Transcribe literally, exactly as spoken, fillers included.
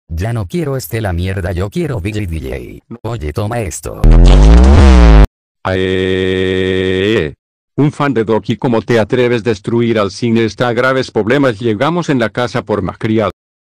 Ya no quiero este la mierda, yo quiero Billy D J. Oye, toma esto. Aeeeee. Un fan de Doki, ¿cómo te atreves a destruir al cine? Está a graves problemas. Llegamos en la casa por malcriado.